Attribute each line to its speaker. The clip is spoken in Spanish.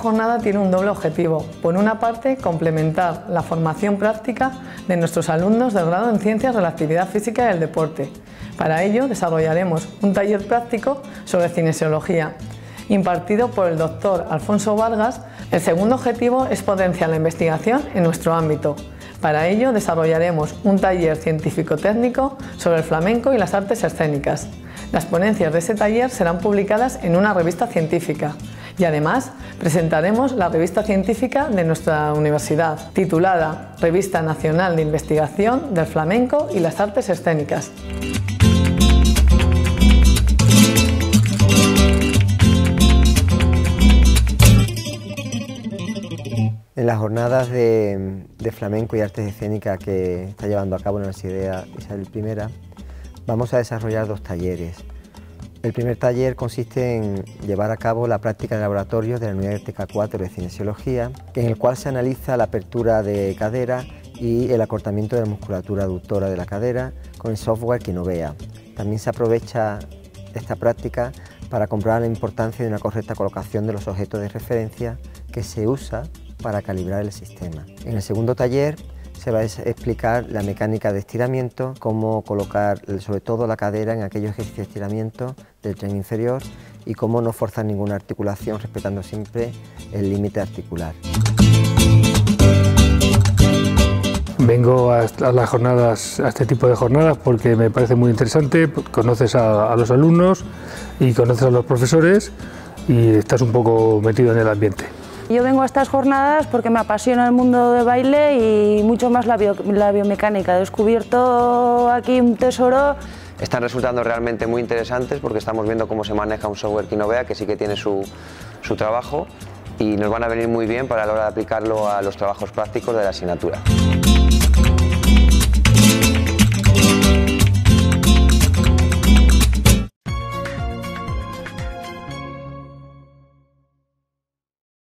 Speaker 1: jornada tiene un doble objetivo. Por una parte, complementar la formación práctica de nuestros alumnos del grado en Ciencias de la Actividad Física y el Deporte. Para ello, desarrollaremos un taller práctico sobre cinesiología, impartido por el doctor Alfonso Vargas. El segundo objetivo es potenciar la investigación en nuestro ámbito. Para ello, desarrollaremos un taller científico-técnico sobre el flamenco y las artes escénicas. Las ponencias de ese taller serán publicadas en una revista científica y además presentaremos la revista científica de nuestra universidad, titulada Revista Nacional de Investigación del Flamenco y las Artes Escénicas.
Speaker 2: En las jornadas de flamenco y artes escénicas que está llevando a cabo la Universidad Isabel I, vamos a desarrollar dos talleres. El primer taller consiste en llevar a cabo la práctica de laboratorio de la unidad de TK4 de Cinesiología, en el cual se analiza la apertura de cadera y el acortamiento de la musculatura aductora de la cadera con el software Kinovea. También se aprovecha esta práctica para comprobar la importancia de una correcta colocación de los objetos de referencia que se usa para calibrar el sistema. En el segundo taller se va a explicar la mecánica de estiramiento, cómo colocar sobre todo la cadera en aquellos ejercicios de estiramiento del tren inferior y cómo no forzar ninguna articulación respetando siempre el límite articular.
Speaker 3: Vengo a las jornadas, a este tipo de jornadas porque me parece muy interesante, conoces a los alumnos y conoces a los profesores y estás un poco metido en el ambiente.
Speaker 4: Yo vengo a estas jornadas porque me apasiona el mundo del baile y mucho más la biomecánica. He descubierto aquí un tesoro.
Speaker 5: Están resultando realmente muy interesantes porque estamos viendo cómo se maneja un software Kinovea que sí que tiene su trabajo y nos van a venir muy bien para la hora de aplicarlo a los trabajos prácticos de la asignatura.